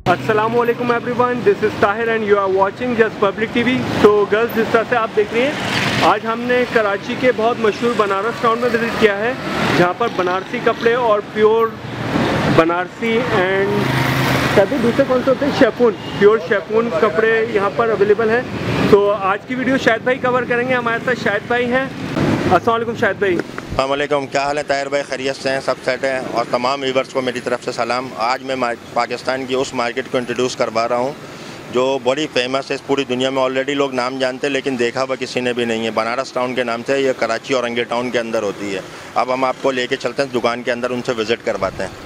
अस्सलामुअलैकुम everyone, this is Tahir and you are watching just public TV. तो girls, जिस तरह से आप देख रही हैं, आज हमने कराची के बहुत मशहूर बनारस टाउन में विज़िट किया है, जहां पर बनारसी कपड़े और प्योर बनारसी एंड सभी दूसरे कौन से होते हैं, शेफून, प्योर शेफून कपड़े यहाँ पर अवेलेबल है। तो आज की वीडियो शाहिद भाई कवर करेंगे। हमारे साथ शाहिद भाई हैं। अस्सलाम वालेकुम शाहिद भाई। अस्सलामुअलैकुम, क्या हाल है ताहिर भाई? खैरियत से हैं? सब सेट है? और तमाम व्यूअर्स को मेरी तरफ से सलाम। आज मैं पाकिस्तान की उस मार्केट को इंट्रोड्यूस करवा रहा हूँ जो बड़ी फेमस है पूरी दुनिया में। ऑलरेडी लोग नाम जानते हैं लेकिन देखा हुआ किसी ने भी नहीं है। बनारस टाउन के नाम से ये कराची औरंगे टाउन के अंदर होती है। अब हम आपको लेके चलते हैं दुकान के अंदर, उनसे विज़िट करवाते हैं।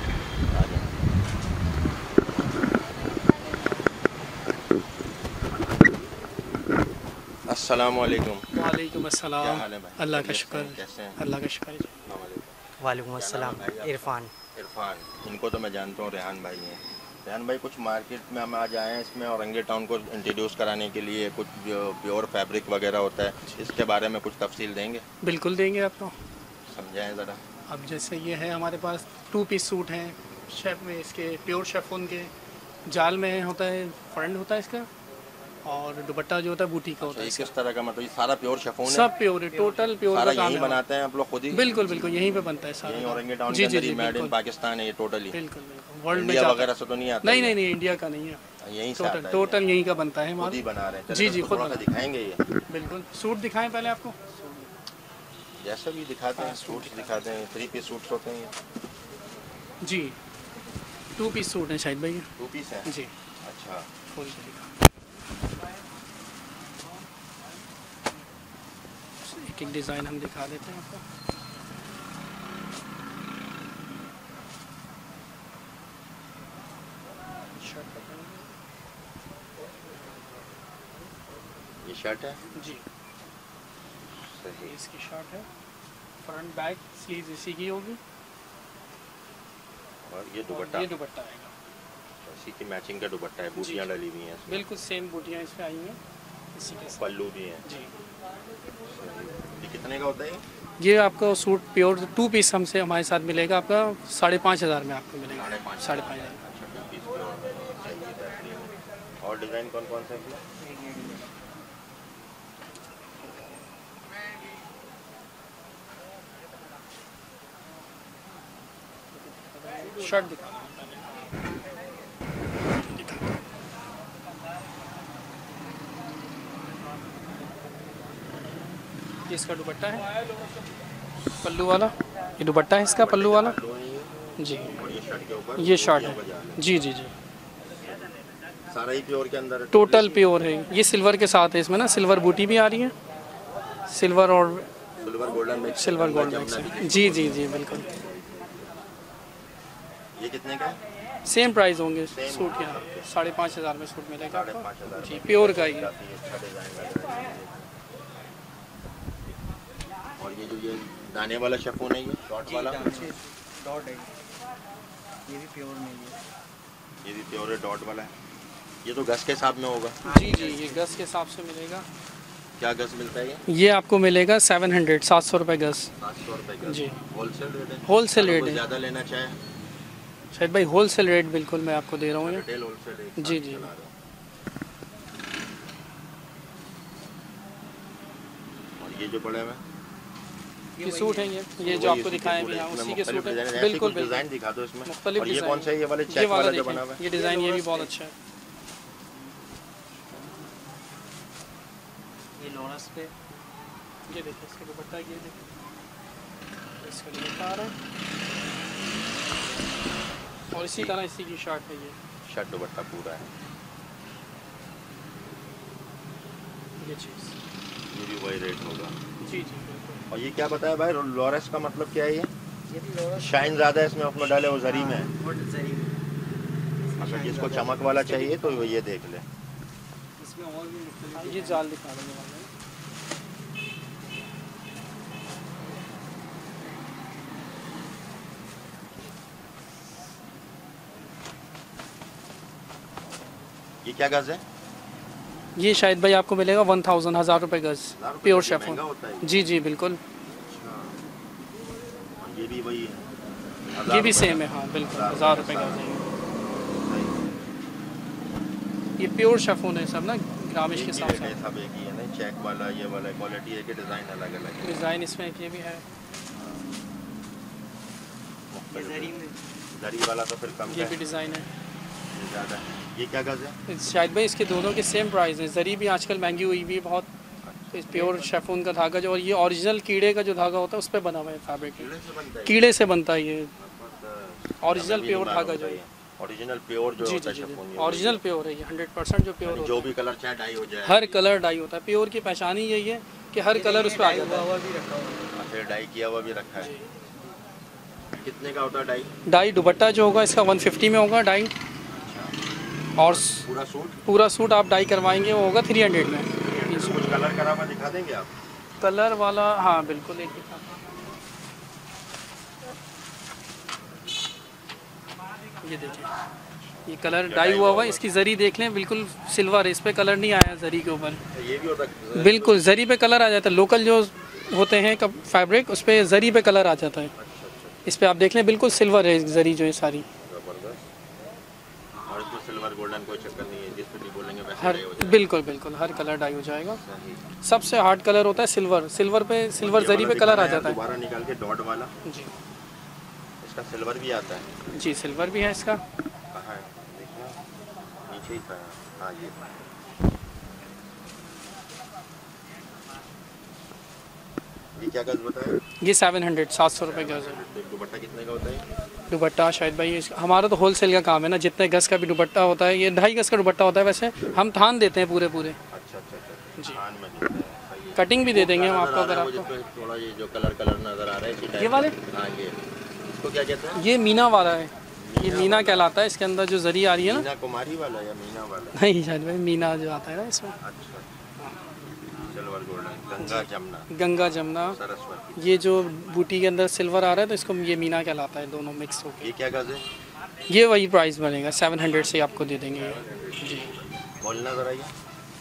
अस्सलाम वालेकुम। वालेकुम अस्सलाम। क्या हाल है भाई? अल्लाह का शुक्र, कैसे हैं? अल्लाह का शुक्र। वालेकुम अस्सलाम। इरफान। इरफान, इनको तो मैं जानता हूँ, रेहान भाई हैं। रेहान भाई, कुछ मार्केट में हम आज आए हैं इसमें औरंगे टाउन को इंट्रोड्यूस कराने के लिए। कुछ जो प्योर फैब्रिक वगैरह होता है, इसके बारे में कुछ तफसील देंगे? बिल्कुल देंगे आपको। समझाएं ज़रा। अब जैसे ये है, हमारे पास 2 पीस सूट हैं शेफ में, इसके प्योर शेफून के जाल में होता है, फ्रंट होता है इसका, और दुपट्टा जो होता है बूटी का होता है। किस तरह का मतलब ये सारा प्योर शेफून है? सब प्योर है, टोटल प्योर सारा का काम यहीं है। बनाते हैं आप लोग खुद ही? बिल्कुल बिल्कुल, यहीं पे बनता है सारा। यहीं औरंगे टाउन के जी अंदर जी ही, जी, मेड इन बिल्कुल पाकिस्तान है ये टोटली? बिल्कुल बिल्कुल। वर्ल्ड में इंडिया वगैरह से तो नहीं आता? नहीं नहीं नहीं, इंडिया का नहीं है, यहीं से आता है? टोटल यहीं का बनता है। खुद ही बना रहे हैं? जी जी, खुद थोड़ा सा दिखाएंगे ये? बिल्कुल। सूट दिखाएं पहले आपको, जैसे भी दिखाते हैं, सूट्स दिखाते हैं। 3 पीस सूट्स होते हैं ये? जी 2 पीस सूट हैं शाहिद भाई। 2 पीस है? जी, अच्छा। खोल के दिखा। एक एक डिज़ाइन हम दिखा देते हैं आपको। शर्ट बताएंगे ये शर्ट है? जी, सही। इसकी शर्ट है, फ्रंट बैक स्लीव्स इसी की होगी, और ये और दुपट्टा? ये दुपट्टा आएगा, इसी की मैचिंग का दुपट्टा है, बूटियाँ डली हुई हैं इसमें? बिल्कुल सेम बूटियाँ इस पे आई हैं इसी के साथ। पल्लू भी है? जी, ये कितने का होता है ये आपको सूट प्योर 2 पीस हमसे हमारे साथ मिलेगा, आपका 5,500 में आपको मिलेगा। 5,500। अच्छा, 2 पीस प्योर। और डिज़ाइन कौन कौन सा है? शर्ट दिखा ये इसका दुपट्टा है, पल्लू वाला। ये दुपट्टा है इसका, पल्लू वाला। जी, और ये शर्ट के ऊपर? ये शर्ट है। जी जी जी, सारा ही प्योर के अंदर है? टोटल प्योर है। ये सिल्वर के साथ है, इसमें ना सिल्वर बूटी भी आ रही है, सिल्वर और सिल्वर गोल्डन में? सिल्वर गोल्ड मिक्स है। जी जी जी, बिल्कुल। ये कितने का है? सेम प्राइस होंगे सूट के। 5,500 में सूट मिलेगा आपको। 5,500 जी, प्योर का ही है। काफ़ी अच्छा डिज़ाइन लग रहा है। और ये जो ये दाने वाला शेफून है, ये शॉर्ट वाला? डॉट है, ये भी प्योर नहीं है। ये भी प्योर है, डॉट वाला है। ये तो गज के हिसाब में होगा? जी जी, ये गज के हिसाब से मिलेगा। क्या गज मिलता है ये? ये आपको मिलेगा 700 रुपये गज। 700 रुपये गज? जी, होलसेल रेट है? होलसेल अगर रेट कोई है ज़्यादा लेना चाहे? शायद भाई, होलसेल रेट बिल्कुल मैं आपको दे रहा हूँ। Retail wholesale rate? जी, जी। चला रहे हो। और ये जो पड़े हुए ये सूट है, ये जो आपको दिखाएं भी, हाँ उसी के सूट है। बिल्कुल डिज़ाइन दिखा दो इसमें। मुख्तलिफ और ये डिज़ाइन कौन सा है? ये वाले ये चेक वाला जो देखें, बना हुआ है? ये डिज़ाइन ये भी बहुत अच्छा है। ये लोरस पे ये देखिए इसका दुपट्टा, ये देखिए इसका दुपट्टा आ रहा है, और इसी तरह इसी की शर्ट है। ये शर्ट दुपट्टा पूरा है। ये चीज़, ये भी वही रेट होगा? जी जी बिल्कुल। और ये क्या बताया भाई, लॉरेस का मतलब क्या है? ये भी लोरस शाइन ज़्यादा है इसमें, उसमें डाले वो जरी में है। और जरी में। अगर जिसको चमक वाला चाहिए तो वो ये देख ले। इसमें और भी मुख्तलिफ ये जाल दिखा देने वाला है। ये क्या गज है? ये शायद भाई आपको मिलेगा 1,000 रुपये गज, प्योर शेफून। होता है? जी जी बिल्कुल। और ये भी वही है? ये भी सेम है, हाँ बिल्कुल, 1,000 रुपये गज है। ये प्योर शेफोन है सब ना, ग्रामिश के साथ सब एक ही है ना, चेक वाला ये वाला क्वालिटी है कि डिज़ाइन अलग अलग है। डिज़ाइन इसमें ये भी है, जरी वाला तो फिर कम ये है, भी डिज़ाइन है ज़्यादा। ये क्या गज़ है? शायद भाई इसके दोनों के सेम प्राइस है। जरी भी आजकल महंगी हुई भी बहुत, तो इस प्योर शेफोन का धागा जो, और ये ओरिजिनल कीड़े का जो धागा होता है उस पर बना हुआ है फैब्रिक, कीड़े से बनता है ये ओरिजिनल प्योर धागा जो है, ओरिजिनल प्योर जो जी होता जी है जी शिफॉन, ओरिजिनल प्योर है ये, 100% जो प्योर होता जो भी कलर चाहे डाई हो जाए, है, हर कलर डाई होता है। प्योर की पहचान ही यही है कि हर कलर उस पर आ जाता है। फिर डाई किया हुआ भी रखा है। कितने का होता है डाई? डाई दुपट्टा जो होगा इसका 150 में होगा डाई, और पूरा सूट आप डाई करवाएंगे वो होगा 300 में। कुछ कलर करा हुआ दिखा देंगे आप? कलर वाला हाँ बिल्कुल, एक दिखा, ये देखिए ये कलर डाई हुआ हुआ है, इसकी जरी देख लें बिल्कुल सिल्वर है, इस पे कलर नहीं आया जरी के ऊपर, ये भी होता है बिल्कुल जरी पे कलर आ जाता है। लोकल जो होते हैं कब फैब्रिक उस पे जरी पे कलर आ जाता है, इस पे आप देख लें बिल्कुल सिल्वर है जरी जो है सारी। और इसमें सिल्वर गोल्डन कोई चक्कर नहीं है, जिस पे भी बोलेंगे वैसे हर डाई हो जाएगा। बिल्कुल बिल्कुल हर कलर डाई हो जाएगा। सबसे हार्ड कलर होता है सिल्वर, सिल्वर पे सिल्वर जरी पे कलर आ जाता है। दोबारा निकाल के डॉट वाला, जी इसका सिल्वर भी आता है। जी सिल्वर भी है इसका, कहाँ है? देखिए नीचे ही था। हाँ ये क्या गज बताया? ये 700 रुपये गज है। दुपट्टा कितने का होता है? दुपट्टा शायद भाई हमारा तो होलसेल का काम है ना, जितने गज का भी दुपट्टा होता है, ये 2.5 गज का दुपट्टा होता है, वैसे हम थान देते हैं पूरे पूरे। अच्छा अच्छा अच्छा जी थान में देते हैं, सही है। कटिंग भी दे देंगे हम आपको अगर वो आपको। जिसमें थोड़ा ये जो कलर कलर नजर आ रहा है इसी टाइप ये वाले? का। हाँ ये इसको क्या कहते हैं? ये मीना वाला है, ये मीना कहलाता है, इसके अंदर जो जरी आ रही है ना। मीना कुमारी वाला या मीना वाला? नहीं शायद भाई मीना जो आता है ना इसमें, अच्छा सिल्वर गोल्डन, गंगा जमुना, गंगा जमुना, सरस्वती। ये जो बूटी के अंदर सिल्वर आ रहा है तो इसको ये मीना कहलाता है, दोनों मिक्स होकर। ये क्या गज है? ये वही प्राइस बनेगा, 700 से आपको दे देंगे ये। जी बोलना जरा ये।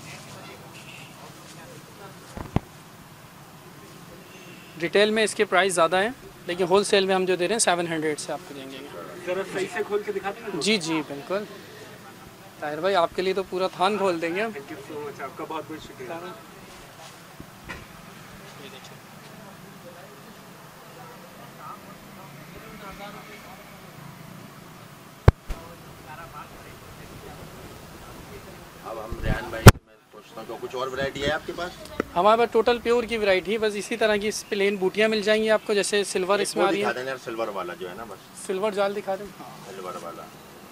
रिटेल में इसके प्राइस ज़्यादा हैं, लेकिन होलसेल में हम जो दे रहे हैं 700 से आपको देंगे। जरा सही से खोल के दिखा देंगे। जी जी बिल्कुल ताहिर भाई, आपके लिए तो पूरा थान खोल देंगे हम। थैंक यू सो मच, आपका बहुत बहुत शुक्रिया। ये देखिए अब हम रेहान भाई से मैं पूछता हूँ, तो कुछ और वैरायटी है आपके पास? हमारे पास टोटल प्योर की वैरायटी है, बस इसी तरह की प्लेन बूटियाँ मिल जाएंगी आपको, जैसे सिल्वर इसमें आ रही है। यार सिल्वर वाला जो है ना, बस सिल्वर जाल दिखा दें। सिल्वर वाला।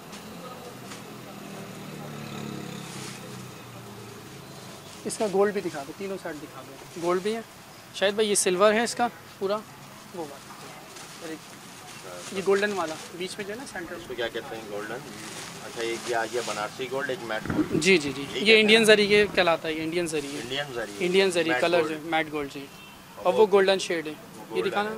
इसका गोल्ड भी दिखा दो, तीनों साइड दिखा दो। गोल्ड भी है शायद भाई, ये सिल्वर है इसका पूरा वो वाला, और एक ये गोल्डन वाला बीच में जो है ना सेंटर में। इसको क्या कहते हैं? गोल्डन। अच्छा एक ये आ गया बनारसी गोल्ड, एक मैट गोल्ड। जी जी जी ये इंडियन जरी के कहलाता है, ये इंडियन जरी है, इंडियन जरी, इंडियन जरी कलर जो है मैट गोल्ड जी, और वो गोल्डन शेड है। ये दिखाना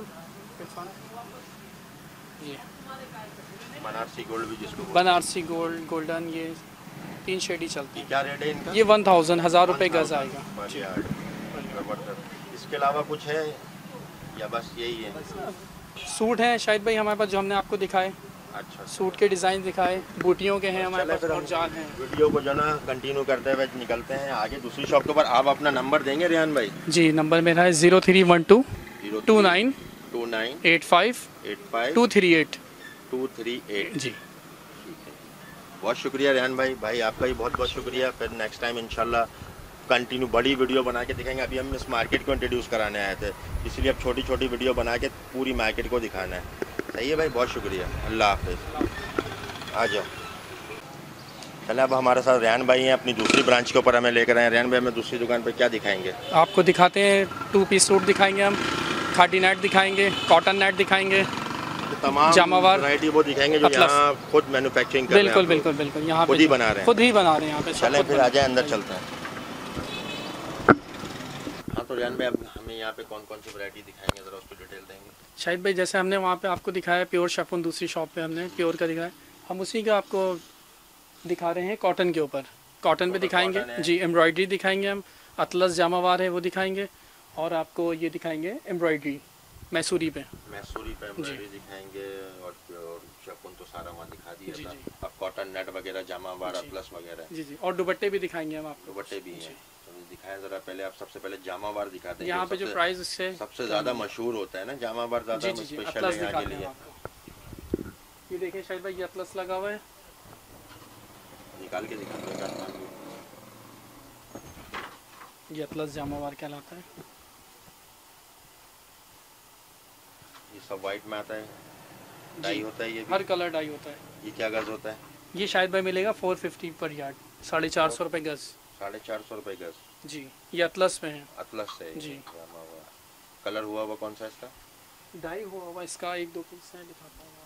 ये बनारसी गोल्ड भी जिसको बोलते बनारसी गोल्ड, गोल्डन, ये 3 शेड ही चलती हैं। क्या रेट है इनका? है। ये 1000 रुपये गज आएगा। बढ़िया, जबरदस्त। इसके अलावा कुछ है या बस यही है? सूट हैं शायद भाई हमारे पास जो हमने आपको दिखाए, अच्छा सूट के डिज़ाइन दिखाए, बूटियों के हैं हमारे चले पास फिर और हम जाल हैं। वीडियो को जो ना कंटिन्यू करते हुए निकलते हैं आगे दूसरी शॉप के ऊपर। आप अपना नंबर देंगे रेहान भाई? जी नंबर मेरा है 0312 29 29 85 85 238 238। जी। बहुत शुक्रिया रेहान भाई, भाई आपका भी बहुत बहुत शुक्रिया। फिर नेक्स्ट टाइम इंशाल्लाह कंटिन्यू बड़ी वीडियो बना के दिखाएंगे। अभी हम इस मार्केट को इंट्रोड्यूस कराने आए थे, इसलिए अब छोटी छोटी वीडियो बना के पूरी मार्केट को दिखाना है। सही है भाई, बहुत शुक्रिया, अल्लाह हाफिज़। आ जाओ। चले अब हमारे साथ रेहान भाई हैं, अपनी दूसरी ब्रांच के ऊपर हमें लेकर आए। रेहान भाई हमें दूसरी दुकान पर क्या दिखाएंगे? आपको दिखाते हैं 2 पीस सूट दिखाएंगे हम, खादी नेट दिखाएंगे, कॉटन नेट दिखाएंगे, तमाम जामावार वैरायटी वो दिखाएंगे जो अतलस। यहाँ खुद मैन्युफैक्चरिंग कर रहे हैं। बिल्कुल आप लोग। बिल्कुल बिल्कुल यहाँ खुद ही बना रहे हैं। खुद ही बना रहे हैं यहाँ पे। चलें फिर आ जाए अंदर चलते हैं। हाँ तो रेहान भाई अब हमें यहाँ पे कौन कौन सी वैरायटी दिखाएंगे, ज़रा उसको डिटेल देंगे? शाहिद भाई जैसे हमने वहाँ पे आपको दिखाया प्योर शेफोन, दूसरी शॉप पे हमने प्योर का दिखाया, हम उसी का आपको दिखा रहे हैं कॉटन के ऊपर। कॉटन पे दिखाएंगे जी, एम्ब्रॉयडरी दिखाएंगे हम, अतलस जामावार है वो दिखाएंगे, और आपको ये दिखाएंगे एम्ब्रॉयडरी मैसूरी पे। मैसूरी पे एम्ब्रॉयडरी दिखाएंगे और शकुन तो सारा वहाँ दिखा दिया जी, था। जी। अब कॉटन नेट वगैरह जामावार जी। प्लस वगैरह जी जी, और दुपट्टे भी दिखाएंगे हम आपको। दुपट्टे भी हैं। तो दिखाएं जरा पहले, आप सबसे पहले जामावार दिखाते हैं। यहाँ पे जो प्राइस इससे सबसे ज़्यादा मशहूर होता है ना जामावार, ज़्यादा जी जी जी, स्पेशल अतलस है यहाँ के दिखाते हैं लिए। आपको। ये देखिए शायद भाई, ये अतलस लगा हुआ है। निकाल के दिखाते ये अतलस जामावार कहलाता है। ये सब वाइट में आता है, डाई होता है ये भी? हर कलर डाई होता है। ये क्या गज होता है? ये शायद भाई मिलेगा 450 पर यार्ड, 450 रुपये गज। 450 रुपये गज। जी, ये अतलस में है। अतलस से जी। जामावार। कलर हुआ हुआ कौन सा इसका? डाई हुआ हुआ इसका 1-2 पीस है, दिखाता हूँ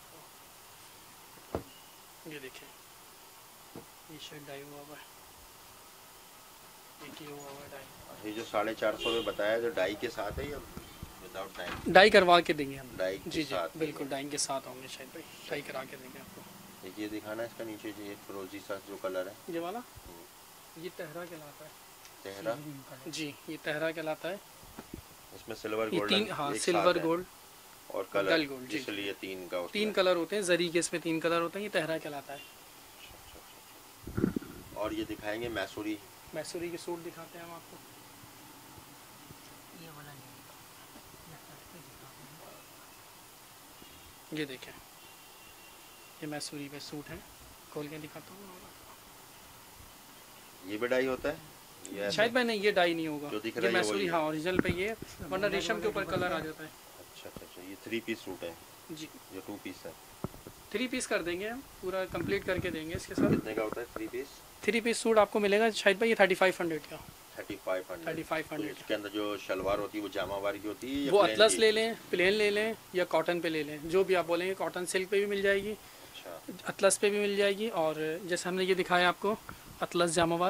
आपको। ये देखिए, ये शायद डाई हुआ हुआ है। एक ही हुआ हुआ है डाई। ये जो 450 में बताया, जो डाई के साथ है या विदाउट डाई? डाई करवा के देंगे हम। डाई के जी जी, साथ बिल्कुल डाई के साथ होंगे शायद भाई, डाई करा के देंगे आपको। एक ये दिखाना है इसका नीचे जो एक फिरोजी सा जो कलर है, ये वाला, ये तहरा कहलाता है। तेहरा। जी, ये तहरा कहलाता है। इसमें सिल्वर ये गोल्ड, तीन, हाँ, सिल्वर गोल्ड और कलर डल गोल्ड, जी। इसलिए तीन का, 3 कलर होते हैं, जरी के इसमें 3 कलर होते हैं। ये तहरा कहलाता है। और ये दिखाएंगे मैसूरी। मैसूरी के सूट दिखाते हैं हम आपको। ये वाला नहीं, ये देखें, ये मैसूरी पे सूट है, खोल के दिखाता हूँ। ये भी डाई होता है? ये शायद भाई नहीं, ये डाई नहीं होगा। जो दिख रहा ये है ये मैसूरी, वही हाँ, ओरिजिनल पे ये, वरना रेशम के ऊपर कलर आ जाता है। अच्छा अच्छा अच्छा, ये 3 पीस सूट है, जी, जो 2 पीस है। 3 पीस कर देंगे हम, पूरा कंप्लीट करके देंगे इसके साथ। कितने का होता है 3 पीस? 3 पीस सूट आपको मिलेगा शायद भाई, ये 3500 का। 3500। 3500 इसके अंदर जो शलवार होती है वो जामावार की होती है या वो plain अतलस की? ले लें, प्लेन ले लें, या कॉटन पे ले लें, जो भी आप बोलेंगे। कॉटन सिल्क पे भी मिल जाएगी, अच्छा। अतलस पे भी मिल जाएगी, और जैसे हमने ये दिखाया आपको अतलस जामावार,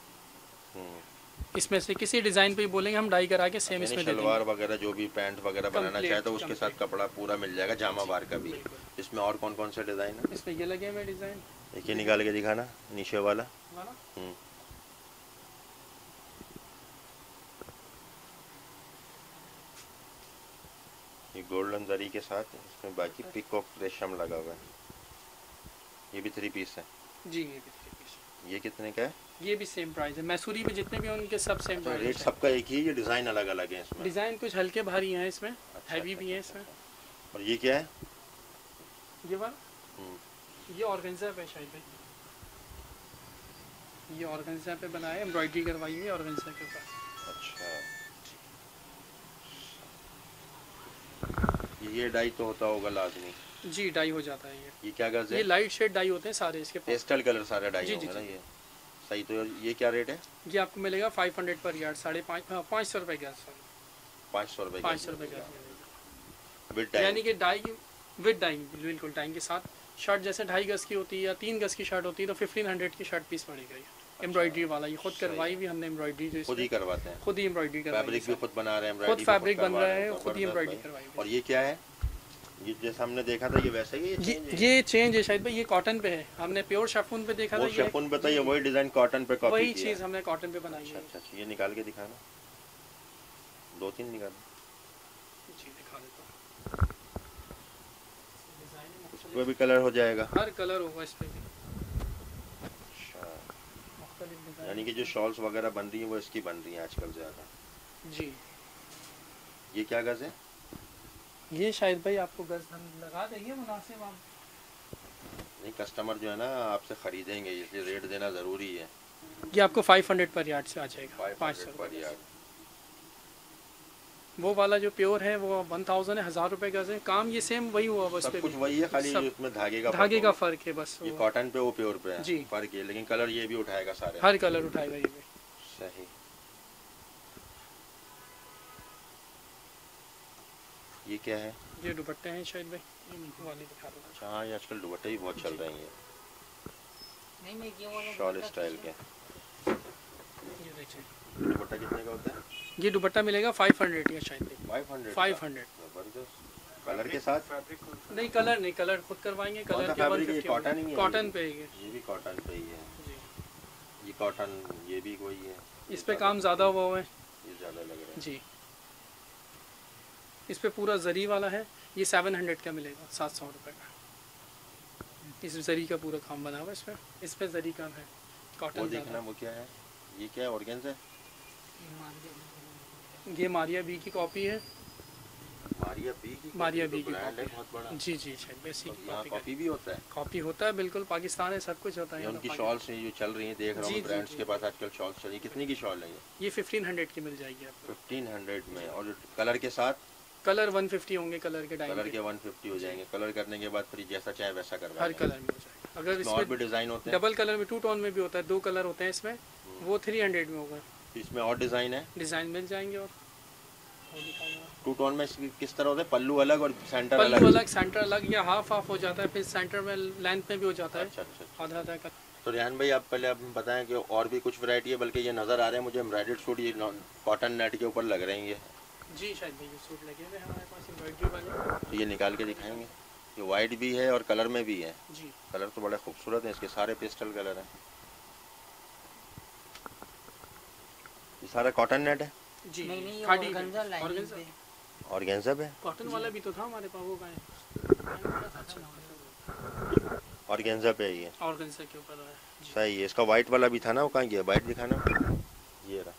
इसमें से किसी डिज़ाइन पे भी बोलेंगे हम, डाई करा के सेम यानी इसमें दे शलवार देंगे। वगैरह जो भी पैंट वगैरह बनाना चाहे तो उसके साथ कपड़ा पूरा मिल जाएगा जामावार का भी। इसमें और कौन कौन से डिज़ाइन है? इसमें ये लगे हुए डिज़ाइन। एक ये निकाल के दिखाना, नीचे वाला। वाला ये गोल्डन जरी के साथ इसमें बाकी पिकॉक रेशम लगा हुआ है। ये भी 3 पीस है? जी, ये भी 3 पीस। ये कितने का है? ये भी सेम प्राइस है। मैसूरी में जितने भी हैं उनके सब सेम तो रेट प्राइस है। सबका एक ही, ये डिज़ाइन अलग अलग है इसमें? डिज़ाइन कुछ हल्के भारी हैं इसमें, हैवी भी हैं इसमें। और ये क्या है? ये वाला, ये ऑर्गेन्जा पे शायद भाई, ये ऑर्गेन्जा पे बनाया है, एम्ब्रॉयडरी करवाई हुई है ऑर्गेन्जा के ऊपर। अच्छा, ये डाई तो होता होगा लाजमी? जी, डाई हो जाता है ये। ये क्या गज है? ये लाइट शेड डाई होते हैं सारे इसके पास। पेस्टल कलर सारे डाई जी, जी, होंगे ना जी। ये? सही। तो ये क्या रेट है? ये आपको मिलेगा 500 पर यार्ड, 550 रुपये का, सॉरी 500 रुपये? 500 रुपये का, विद डाई? यानी कि डाई विद डाई, बिल्कुल डाई के साथ। शर्ट जैसे 2.5 गज की होती है या 3 गज की शर्ट होती है तो 1500 की शर्ट पीस पड़ेगा ये। एम्ब्रॉयडरी वाला, ये खुद करवाई भी हमने एम्ब्रॉयडरी, जो खुद ही करवाते हैं? खुद ही एम्ब्रॉयडरी करवाई, फैब्रिक भी खुद बना रहे हैं, खुद एम्ब्रॉयडरी फैब्रिक बन रहा है, खुद ही एम्ब्रॉयडरी करवाई। और ये क्या है? ये जैसा हमने देखा था ये वैसा ही है? ये चेंज है शायद भाई, ये कॉटन पे है। हमने प्योर शिफॉन पे देखा था, वो ये शिफॉन पे था, ये वही डिजाइन कॉटन पे कॉपी वही किया चीज़ हमने कॉटन पे बनाई है। अच्छा अच्छा, ये निकाल के दिखाना, 2-3 निकाल। जी, दिखा देता हूँ। इसमें भी कलर हो जाएगा? हर कलर होगा इस पे भी। अच्छा, मुख्तलिफ डिज़ाइन। यानी कि जो शॉल्स वगैरह बन रही है वो इसकी बन रही है आजकल ज़्यादा। जी, ये क्या गज है? ये शायद भाई आपको गज हम लगा देंगे मुनासिब। आप नहीं, कस्टमर जो है ना आपसे ख़रीदेंगे, इसलिए रेट देना ज़रूरी है। ये आपको 500 पर यार्ड से आ जाएगा, 500 पर यार। वो वाला जो प्योर है वो 1000 है, 1000 रुपये गज है। काम ये सेम वही हुआ बस, सब पे कुछ भी वही है, खाली सब उसमें धागे का फ़र्क है बस। ये कॉटन पे वो प्योर पे है, जी। फर्क है, लेकिन कलर ये भी उठाएगा सारे। हर कलर उठाएगा ये भी। सही। ये क्या है? ये दुपट्टे हैं शायद भाई, ये वाली दिखा दो। अच्छा हाँ, ये आजकल दुपट्टे भी बहुत चल रहे हैं, नहीं मैं ये वाला शॉल स्टाइल के। ये देखिए, दुपट्टा कितने का होता है? ये दुपट्टा मिलेगा 500 या शायद भाई 500? 500। जबरदस्त। कलर के साथ? नहीं, कलर नहीं, कलर खुद करवाएंगे। कलर के फैब्रिक है? 150 कॉटन ही है? कॉटन पे ही है ये भी कॉटन पे ही है। जी। ये कॉटन, ये भी कोई है? इस पे काम ज़्यादा हुआ है ये ज़्यादा लग रहा है। जी। इस पे पूरा जरी वाला है, ये 700 का मिलेगा, 700 रुपये का। इस जरी का पूरा काम बना हुआ है इस पे जरी काम है, कॉटन। वो देखना वो क्या है, ये क्या है, ऑर्गेन्जा है? ये मारिया बी की कॉपी है। मारिया बी की ब्रांड है बहुत बड़ा। जी जी शायद बेसिक कॉपी भी होता है। कॉपी होता है बिल्कुल, पाकिस्तान है, सब कुछ होता है। उनकी शॉल्स जो चल रही हैं देख रहा हूँ ब्रांड्स के पास आजकल शॉल्स चल रही है। कितनी की शॉल है ये 1500 की मिल जाएगी आपको। 1500 में, और कलर के साथ कलर 150 होंगे, कलर के कलर के 150 हो जाएंगे। कलर करने के बाद फिर जैसा चाहे वैसा करवा हर कलर में हो जाएगा। अगर इसमें और भी डिजाइन होते हैं, डबल कलर में 2 टोन में भी होता है, 2 कलर होते हैं इसमें, वो 300 में होगा। इसमें और डिजाइन है, डिजाइन मिल जाएंगे। और 2 टोन में किस तरह होता है? पल्लू अलग और सेंटर अलग? पल्लू अलग, सेंटर अलग, या हाफ हाफ हो जाता है, फिर सेंटर में लेंथ में भी हो जाता है। अच्छा। आधा आधा का। तो रेहान भाई आप पहले आप बताएं कि और भी कुछ वैरायटी है, बल्कि ये नज़र आ रहे हैं मुझे एम्ब्रॉयडर्ड सूट, ये कॉटन नेट के ऊपर लग रहे हैं ये। जी शायद भाई ये सूट लगे हुए हैं हमारे पास एम्ब्रॉयडरी वाले। तो ये निकाल के दिखाएंगे। ये वाइट भी है और कलर में भी है। जी कलर तो बड़े खूबसूरत हैं इसके, सारे पेस्टल कलर हैं। ये सारा कॉटन नेट है? जी नहीं खादी ऑर्गेन्जा पे कॉटन वाला भी तो था हमारे पास, वो का है ऑर्गेन्जा पे है ये। ऑर्गेन्जा के ऊपर है। सही है। इसका वाइट वाला भी था ना, वो कहाँ गया? वाइट दिखाना, ये रहा।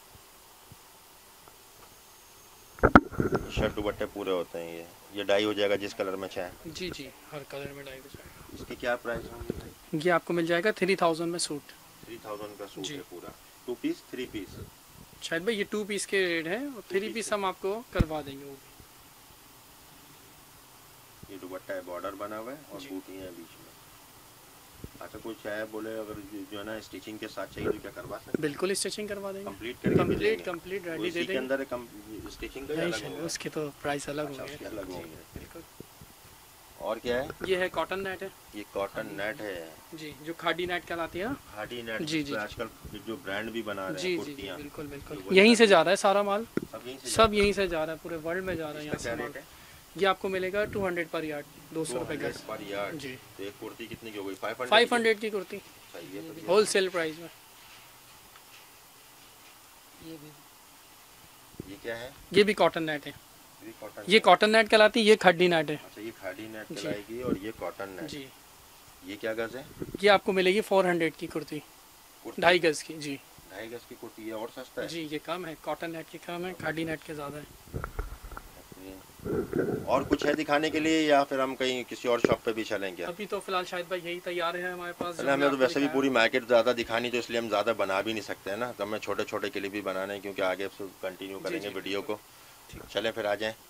शर्ट दुपट्टे पूरे होते हैं ये डाई हो जाएगा जिस कलर में चाहे। जी जी हर कलर में डाई हो जाएगा। इसकी क्या प्राइस होगी? ये आपको मिल जाएगा 3000 में सूट। 3000 का सूट जी। है पूरा। 2 पीस 3 पीस? शायद भाई ये 2 पीस के रेट है, और 3 पीस हम आपको करवा देंगे वो भी। ये दुपट्टा है, बॉर्डर बना हुआ है और बूटियाँ हैं बीच में। अच्छा कोई चाहे बोले अगर जो है ना स्टिचिंग के साथ चाहिए तो क्या करवा सकते हैं? बिल्कुल स्टिचिंग करवा देंगे, कंप्लीट रेडी दे देंगे। अंदर स्टिचिंग का अलग होगा, उसके तो प्राइस अलग होंगे। उसके अलग होंगे। बिल्कुल। और क्या है? ये है कॉटन नेट है। ये कॉटन नेट है जी, जो खादी नेट कहलाती है ना। खादी नेट। जी जी आजकल जो ब्रांड भी बना रहे हैं जी कुर्तियां। बिल्कुल बिल्कुल, यहीं से जा रहा है सारा माल, सब यहीं से जा रहा है, पूरे वर्ल्ड में जा रहा है यहाँ से माल। ये आपको मिलेगा 200 पर यार्ड, 200 रुपये गज पर यार्ड। जी। तो एक कुर्ती कितनी की हो गई? 500 की कुर्ती, सही है, होलसेल प्राइस में। ये क्या है? ये भी कॉटन नेट है। ये कॉटन नेट कहलाती है, ये खड्डी नेट है। अच्छा ये खादी नेट कहलाएगी और ये कॉटन नेट। जी। ये क्या गज है? ये आपको मिलेगी 400 की कुर्ती, 2.5 गज की। जी 2.5 गज की कुर्ती है। और सस्ता है? जी ये कम है, कॉटन नेट की कम है, खादी नेट के ज़्यादा है। और कुछ है दिखाने के लिए या फिर हम कहीं किसी और शॉप पे भी चलें क्या? अभी तो फिलहाल शायद भाई यही तैयार है हमारे पास। हमें तो वैसे भी पूरी मार्केट ज़्यादा दिखानी, तो इसलिए हम ज़्यादा बना भी नहीं सकते हैं ना, तो हमें छोटे छोटे के लिए भी बनाना है, क्योंकि आगे कंटिन्यू करेंगे वीडियो को। चलें फिर आ जाएं।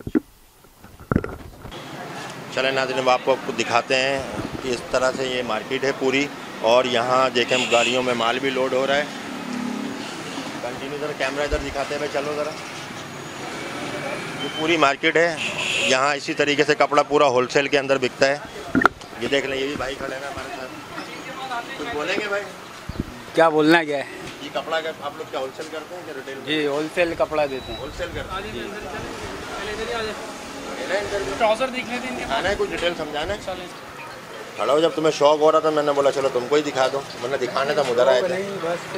चलें नाज़रीन, अब आपको दिखाते हैं कि इस तरह से ये मार्केट है पूरी, और यहाँ देखें गाड़ियों में माल भी लोड हो रहा है। कंटिन्यू ज़रा कैमरा इधर दिखाते हैं, मैं चलो ज़रा। ये पूरी मार्केट है, यहाँ इसी तरीके से कपड़ा पूरा होलसेल के अंदर बिकता है। ये देख लें, ये भी भाई खड़े हैं ना हमारे साथ, कुछ बोलेंगे भाई? क्या बोलना क्या है? ये कपड़ा का आप लोग क्या होलसेल करते हैं क्या रिटेल? जी होलसेल कपड़ा देते हैं। होलसेल करते हैं। ट्राउजर दिख रहे थे, आना है कुछ डिटेल समझाना है? खड़ा हो, जब तुम्हें शौक हो रहा था मैंने बोला चलो तुमको ही दिखा दो, वरना दिखाने तो उधर आए थे।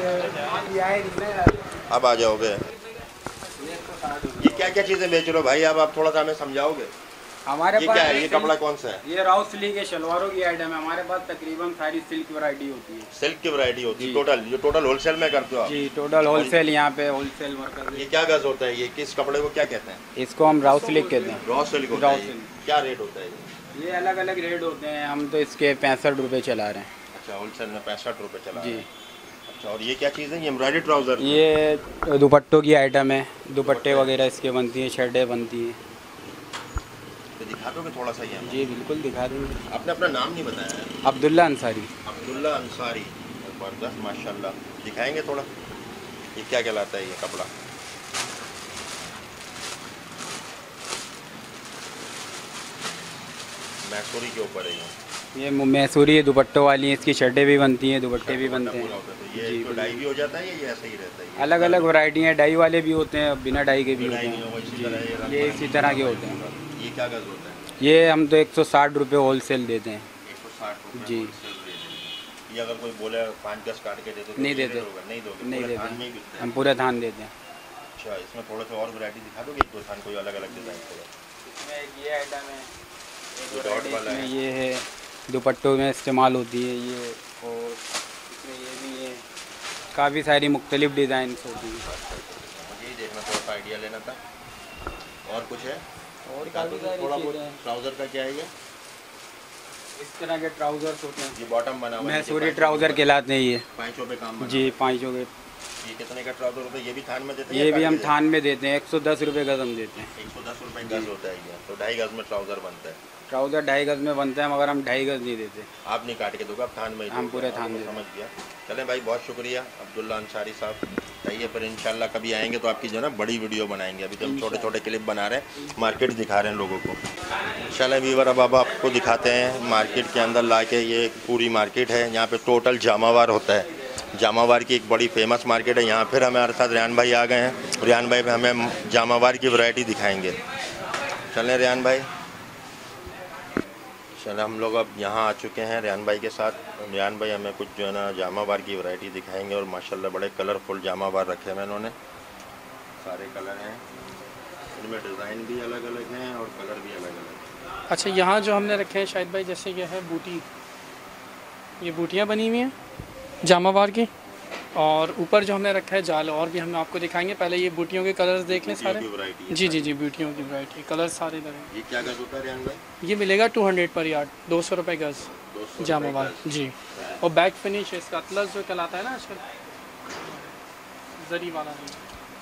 अब आ जाओगे। ये क्या क्या चीज़ें बेच रहे हो भाई? अब आप थोड़ा सा हमें समझाओगे। हमारे ये पास क्या है? ये कपड़ा कौन सा है? ये राउ सिल्क के शलवारों की आइटम है। हमारे पास तकरीबन सारी सिल्क वैरायटी होती है। सिल्क की वैरायटी होती है टोटल? ये टोटल होलसेल में करते हो आप? जी टोटल होलसेल, यहाँ पे होलसेल वर्कर। ये क्या गज होता है? ये किस कपड़े को क्या कहते हैं? इसको हम राउ सिल्क कहते हैं। रॉ सिल्क होता है। क्या रेट होता है ये अलग अलग रेट होते हैं, हम तो इसके 65 रुपये चला रहे हैं। अच्छा होलसेल में 65 रुपये चला जी। अच्छा, और ये क्या चीज़ है? ये एम्ब्रॉयडरी ट्राउज़र? ये दुपट्टों की आइटम है, दुपट्टे वगैरह इसके बनती हैं, शर्टें बनती हैं। तो दिखा दोगे थोड़ा सा? ये जी बिल्कुल दिखा देंगे। आपने अपना नाम नहीं बताया है? अब्दुल्ला अंसारी। अब्दुल्ला अंसारी, ज़बरदस्त माशाल्लाह। दिखाएंगे थोड़ा ये क्या कहलाता है ये कपड़ा? मैसूरी के ऊपर है ये मैसूरी है, दुपट्टों वाली हैं, इसकी शर्टें भी बनती हैं, दुपट्टे भी बनते हैं। तो ये तो डाई भी हो जाता है या ये ऐसा ही रहता है? अलग अलग वैरायटी हैं, डाई वाले भी होते हैं, बिना डाई के भी होते हैं। ये इसी तरह के होते हैं। ये क्या गज होता है? ये हम तो 160 रुपये होलसेल देते हैं। 160 रुपये जी। ये अगर कोई बोले 5 गज काट के दे दो? नहीं देते, नहीं दोगे? नहीं पूरे थान में ही देते, बिकते हैं? हम पूरे थान देते हैं। अच्छा, इसमें थोड़ा सा और वैरायटी दिखा दोगे, एक दो थान कोई अलग अलग डिज़ाइन का? इसमें एक ये आइटम है, ये डॉट वाला है, ये है दुपट्टों में इस्तेमाल होती है ये, और इसमें ये भी है, काफ़ी सारी मुख्तलिफ डिज़ाइंस होती हैं। मुझे ही देखना, थोड़ा सा आइडिया लेना था। और कुछ है? और काफ़ी सारी थोड़ा बहुत चीज़ें हैं। ट्राउज़र का क्या है ये? इस तरह के ट्राउज़र्स होते हैं, ये बॉटम बना हुआ है, मैसूरी ट्राउज़र कहलाते हैं ये। पाँचों पे काम बना जी, 5 हो गए। ये कितने का ट्राउज़र होता है? ये भी थान में देते हैं? ये भी हम थान में देते हैं, 110 रुपये गज़ हम देते हैं। 110 रुपये गज़ होता है ये, तो 2.5 गज़ में ट्राउज़र बनता है। ट्राउज़र 2.5 गज़ में बनता है, मगर हम 2.5 गज़ नहीं देते। आप नहीं काट के दोगे, आप थान में ही हम दोगे। पूरे थान में। समझ गया। चलें भाई, बहुत शुक्रिया अब्दुल्ला अंसारी साहब। चाहिए फिर इंशाल्लाह कभी आएंगे तो आपकी जो है ना बड़ी वीडियो बनाएंगे। अभी तो हम छोटे छोटे क्लिप बना रहे हैं, मार्केट दिखा रहे हैं लोगों को। चलें व्यूअर, अब आपको दिखाते हैं मार्केट के अंदर ला के। ये पूरी मार्केट है, यहाँ पे टोटल जामावार होता है। जामावार की एक बड़ी फेमस मार्केट है। यहाँ फिर हमारे साथ रियान भाई आ गए हैं। रियान भाई हमें जामावार की वैरायटी दिखाएंगे। चलें रियान भाई। चलें, हम लोग अब यहाँ आ चुके हैं रियान भाई के साथ। रियान भाई हमें कुछ जो है ना जामावार की वैरायटी दिखाएंगे, और माशाल्लाह बड़े कलरफुल जामावार रखे हैं इन्होंने। सारे कलर हैं, इनमें डिज़ाइन भी अलग अलग हैं और कलर भी अलग अलग हैं। अच्छा, यहाँ जो हमने रखे हैं शाहिद भाई, जैसे ये है बूटी, ये बूटियाँ बनी हुई हैं जामावार की, और ऊपर जो हमने रखा है जाल, और भी हम आपको दिखाएंगे। पहले ये बूटियों के कलर्स देख लें सारे। जी जी जी, बूटियों की वैरायटी, कलर सारे इधर हैं। ये क्या गज होता है रियान भाई? ये मिलेगा 200 पर यार्ड, 200 रुपये गज़ 200 जामावार जी। और बैक फिनिश इसका अतलस जो कहलाता है ना आजकल, जरी वाला नहीं।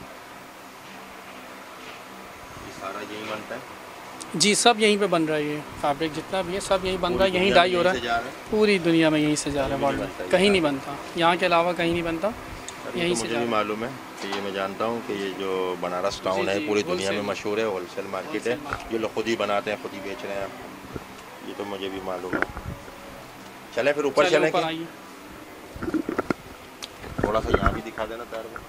ये सारा यही बनता है? जी, सब यहीं पे बन रहा है। ये फैब्रिक जितना भी है सब यहीं बन रहा है, यहीं डाई हो रहा है। पूरी दुनिया में यहीं से जा रहा है वर्ल्ड में, कहीं नहीं बनता, यहाँ के अलावा कहीं नहीं बनता, यहीं से। मुझे भी मालूम है कि ये, मैं जानता हूँ कि ये जो बनारस टाउन है पूरी दुनिया में मशहूर है, होलसेल मार्केट है। ये लोग खुद ही बनाते हैं, खुद ही बेच रहे हैं, ये तो मुझे भी मालूम है। चलें फिर ऊपर चलें, थोड़ा सा यहाँ भी दिखा देना तार में।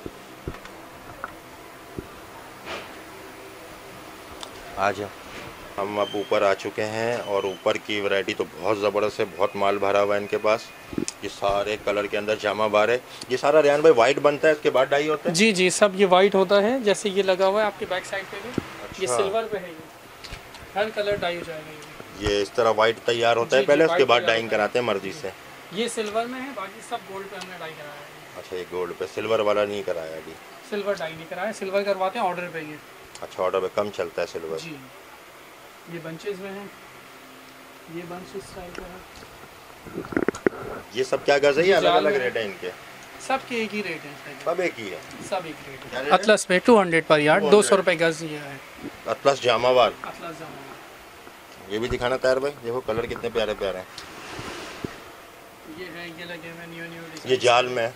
आज हम अब ऊपर आ चुके हैं, और ऊपर की वैरायटी तो बहुत ज़बरदस्त है, बहुत माल भरा हुआ है इनके पास। ये सारे कलर के अंदर जामावार है। ये सारा रियान भाई वाइट बनता है, इसके बाद डाई होता है? जी जी, सब ये वाइट होता है। जैसे ये लगा हुआ है आपके बैक साइड पे भी। अच्छा। ये सिल्वर पे है, ये हर कलर डाई हो जाएगा। ये इस तरह वाइट तैयार होता है जी, पहले, जी, उसके बाद white डाइंग कराते हैं मर्जी से। ये सिल्वर में है, बाकी सब गोल्ड पे हमने डाई कराया है। अच्छा, ये गोल्ड पे, सिल्वर वाला नहीं कराया अभी? सिल्वर डाई नहीं कराया, सिल्वर करवाते हैं ऑर्डर पे ये। अच्छा, ऑर्डर पे कम चलता है सिल्वर? जी। ये बंचेस में है, ये बंच इस स्टाइल का है। ये सब क्या गज है? ये अलग अलग रेट है इनके? सब के एक ही रेट है, सब एक ही है? सब एक रेट क्या है। रेट है? अतलस पे 200 पर यार्ड, 200 रुपये गज ये है। अतलस जामावार। अतलस जामावार। ये भी दिखाना तैयार भाई, देखो कलर कितने प्यारे प्यारे हैं। ये है, ये लगे हुए न्यू ये जाल में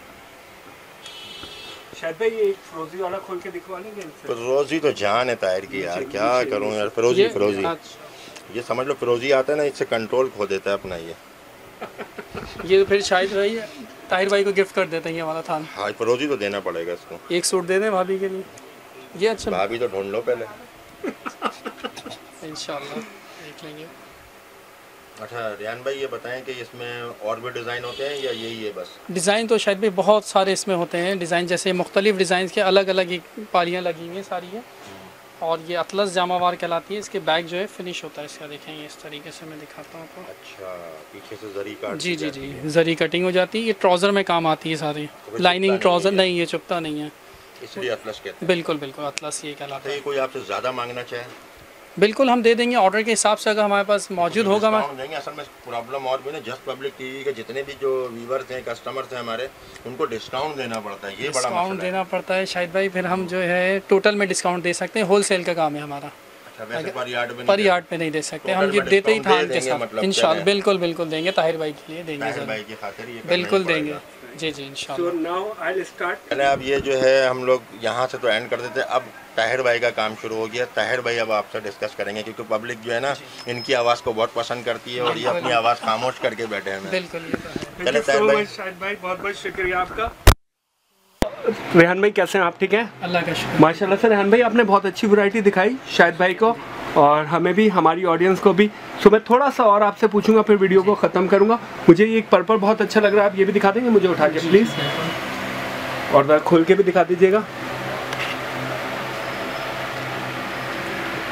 शायद भाई ये एक फिरोजी वाला खोल के दिखवा लेंगे इनसे। फिरोजी तो जान है ताहिर की यार, क्या करूँ यार। फिरोजी फिरोजी, ये समझ लो फिरोजी आता है ना, इससे कंट्रोल खो देता है अपना ये फिर शायद भाई ताहिर भाई को गिफ्ट कर देते हैं ये वाला थान। हाँ, फिरोजी तो देना पड़ेगा इसको। एक सूट दे दें भाभी के लिए, ये अच्छा। भाभी तो ढूंढ लो पहले। इंशाल्लाह देख लेंगे। अच्छा रियान भाई, ये बताएं कि इसमें और भी डिज़ाइन होते हैं या यही है बस? डिज़ाइन तो शायद भी बहुत सारे इसमें होते हैं डिज़ाइन, जैसे मुख्तलिफ डिज़ाइन के अलग अलग पालियाँ लगी हुई हैं सारी है। और ये अतलस जामावार कहलाती है। इसके बैक जो है फिनिश होता है इसका, देखेंगे इस तरीके से मैं दिखाता हूँ आपको। अच्छा, पीछे से जरी काट? जी जी जी, जरी कटिंग हो जाती है। ये ट्राउज़र में काम आती है सारी, लाइनिंग ट्राउज़र नहीं, ये चुभता नहीं है, इसलिए अतलस कहते हैं। बिल्कुल बिल्कुल, अतलस ये कहलाता है। कोई आपसे ज़्यादा मांगना चाहे? बिल्कुल हम दे देंगे ऑर्डर के हिसाब से, अगर हमारे पास मौजूद होगा। डिस्काउंट देंगे। असल में प्रॉब्लम और भी ना, जस्ट पब्लिक टीवी के जितने भी जो व्यूवर्स हैं, कस्टमर्स हैं हमारे, उनको डिस्काउंट देना पड़ता है, ये बड़ा डिस्काउंट देना पड़ता है शायद भाई। फिर हम जो है टोटल में डिस्काउंट दे सकते हैं, होलसेल का काम है हमारा। अच्छा, वैसे पर यार्ड पे नहीं दे सकते हम, ये देते ही थान के साथ। मतलब इंशाल्लाह बिल्कुल बिल्कुल देंगे, ताहिर भाई के लिए देंगे, ताहिर भाई की खातिर ये बिल्कुल देंगे। जी जी इंशाल्लाह। So now I'll start. पहले अब ये जो है हम लोग यहाँ से तो एंड कर देते हैं, अब ताहिर भाई का काम शुरू हो गया। ताहिर भाई अब आपसे डिस्कस करेंगे, क्योंकि पब्लिक जो है ना इनकी आवाज़ को बहुत पसंद करती है, और ये अपनी आवाज़ खामोश करके बैठे हैं। बिल्कुल, ये तो है। चले ताहिर भाई। शाहिद भाई बहुत बहुत शुक्रिया आपका। रेहान भाई कैसे हैं आप? ठीक हैं, अल्लाह का शुक्र। माशाल्लाह से। रेहान भाई आपने बहुत अच्छी वैरायटी दिखाई शाहिद भाई को, और हमें भी, हमारी ऑडियंस को भी। सो मैं थोड़ा सा और आपसे पूछूंगा, फिर वीडियो को ख़त्म करूंगा। मुझे ये एक पर्पल बहुत अच्छा लग रहा है, आप ये भी दिखा देंगे मुझे उठा के प्लीज़, और खोल के भी दिखा दीजिएगा।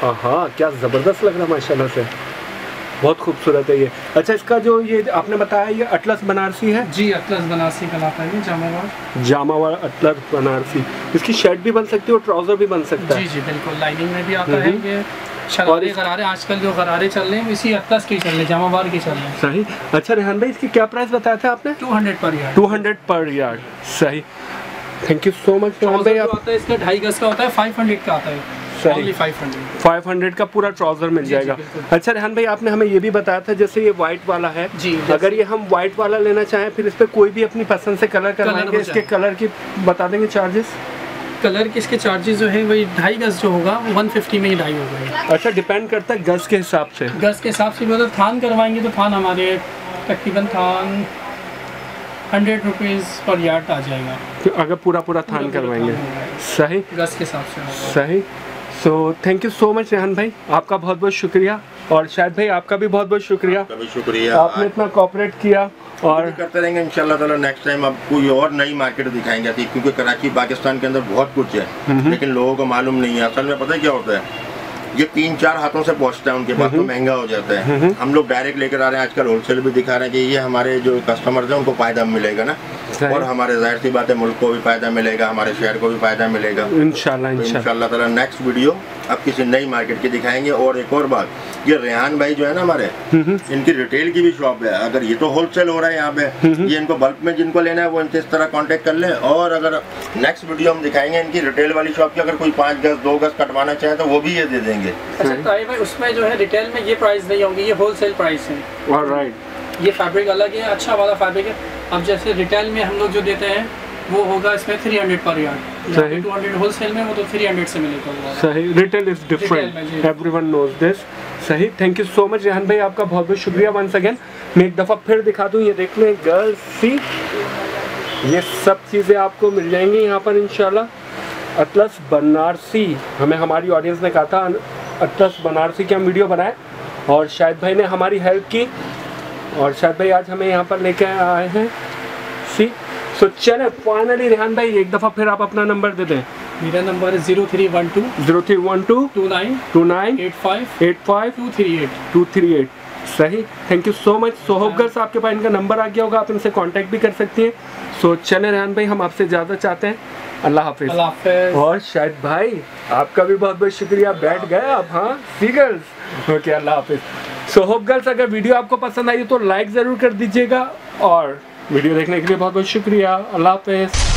हाँ, क्या ज़बरदस्त लग रहा है माशाल्लाह से, बहुत खूबसूरत है ये। अच्छा, इसका जो ये आपने बताया ये अटलस बनारसी है? जी, अटलस बनारसी कहलाता है, जामावार अटलस बनारसी। इसकी शर्ट भी बन सकती है और ट्राउज़र भी बन सकता है? जी, बिल्कुल, लाइनिंग में भी आता है ये। शरारे गरारे आजकल जो गरारे चल रहे हैं इसी अटलस की चल रहे हैं, जामावार की चल रहे हैं। सही। अच्छा रेहान भाई, इसकी क्या प्राइस बताया था आपने? 200 पर यार्ड। 200 पर यार्ड। सही, thank you so much Rehan भाई। आता है इसका 2.5 गज का होता है, 500 का आता है। सही, 500 का पूरा ट्राउजर मिल जाएगा। अच्छा रेहान भाई, आपने हमें ये भी बताया था जैसे ये व्हाइट वाला है जी, अगर ये हम व्हाइट वाला लेना चाहें फिर इस पे कोई भी अपनी पसंद से कलर करवाएंगे, इसके कलर की बता देंगे चार्जेस? कलर के इसके चार्जेस जो है वही 2.5 गज जो होगा 150 में ही 2.5 होगा। अच्छा, डिपेंड करता है गज के हिसाब से? गज के हिसाब से मतलब थान करवाएंगे तो थान हमारे तकरीबन थान 100 रुपीज़ पर यार्ड आ जाएगा अगर पूरा थान करवाएंगे। सही, गज के हिसाब से। सही। So thank you so much Rehan भाई, आपका बहुत बहुत शुक्रिया, और शायद भाई आपका भी बहुत बहुत शुक्रिया। आपने इतना कोऑपरेट किया और करते रहेंगे इंशाल्लाह ताला। नेक्स्ट टाइम अब कोई और नई मार्केट दिखाएंगे, क्योंकि कराची पाकिस्तान के अंदर बहुत कुछ है लेकिन लोगों को मालूम नहीं है। असल में पता है क्या होता है, ये 3-4 हाथों से पहुंचता है उनके पास तो महंगा हो जाता है। हम लोग डायरेक्ट लेकर आ रहे हैं, आजकल होलसेल भी दिखा रहे हैं कि ये हमारे जो कस्टमर्स हैं उनको फायदा मिलेगा ना, और हमारे जाहिर सी बात है मुल्क को भी फायदा मिलेगा, हमारे शहर को भी फायदा मिलेगा इंशाल्लाह ताला। नेक्स्ट वीडियो अब किसी नई मार्केट की दिखाएंगे। और एक और बात, ये रेहान भाई जो है ना हमारे, इनकी रिटेल की भी शॉप है। अगर ये तो होलसेल हो रहा है यहाँ पे, ये इनको बल्क में जिनको लेना है वो इनसे इस तरह कांटेक्ट कर ले। और अगर नेक्स्ट वीडियो हम दिखाएंगे इनकी रिटेल वाली शॉप की, अगर कोई 5 गज 2 गज कटवाना चाहे तो वो भी ये दे देंगे। अच्छा ताहिर भाई, उसमें जो है रिटेल में ये प्राइस नहीं होगी, ये होलसेल प्राइस है। ऑलराइट, ये फैब्रिक अलग है, अच्छा वाला फैब्रिक है। अब जैसे रिटेल में हम लोग जो देते हैं वो होगा इसमें 300 पर यार्ड, 200 होलसेल में वो तो 300 से मिलेगा। सही, retail is different, everyone knows this. सही, thank you so much Rehan भाई, आपका बहुत बहुत शुक्रिया वंस अगेन। मैं एक दफ़ा फिर दिखा दूँ, ये देख लें गर्ल्स, सी ये सब चीज़ें आपको मिल जाएंगी यहाँ पर इंशाल्लाह। अटलस बनारसी, हमें हमारी ऑडियंस ने कहा था अटलस बनारसी की हम वीडियो बनाए और शाहिद भाई ने हमारी हेल्प की, और शाहिद भाई आज हमें यहाँ पर लेके आए हैं। सी सो चले फाइनली रेहान भाई एक दफ़ा फिर आप अपना नंबर दे दें। मेरा नंबर है 0312 29 85 238। सही, thank you so much. So hope girls आपके पास इनका नंबर आ गया होगा, आप इनसे कांटेक्ट भी कर सकती हैं। सो चले रेहान भाई, हम आपसे ज़्यादा चाहते हैं। अल्लाह हाफिज़। और शाहिद भाई आपका भी बहुत बहुत शुक्रिया, बैठ गए आप। हाँ सी गर्ल्स, ओके, अल्लाह हाफिज़। सो होप गर्ल्स अगर वीडियो आपको पसंद आई तो लाइक ज़रूर कर दीजिएगा, और वीडियो देखने के लिए बहुत बहुत शुक्रिया। अल्लाह हाफिज़।